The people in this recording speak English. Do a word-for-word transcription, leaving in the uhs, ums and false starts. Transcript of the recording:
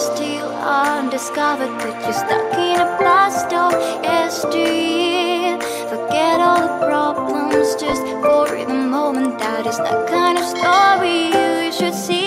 still undiscovered, but you're stuck in a past of yesteryear. Forget all the problems just for the moment. That is the kind of story you should see.